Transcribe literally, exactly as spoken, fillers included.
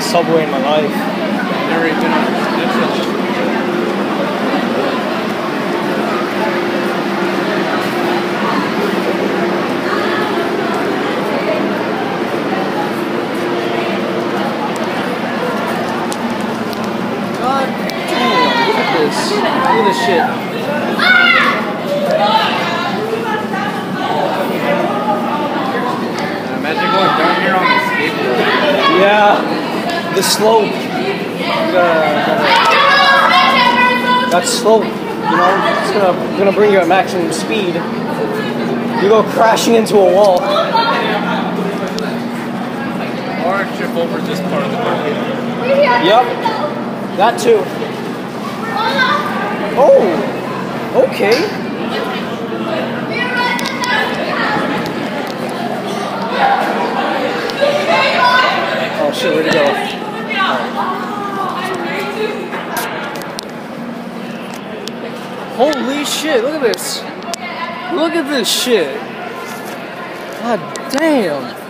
Subway in my life. I've never even been on this. God damn, look at this. Look at this shit. Imagine going down here on the skateboard. Yeah, the slope. Uh, that slope, you know, it's gonna, gonna bring you at maximum speed. You go crashing into a wall. Or trip over this part of the market. Yep, that too. Oh, okay. Oh shit, where'd it go? Holy shit, look at this. Look at this shit. God damn.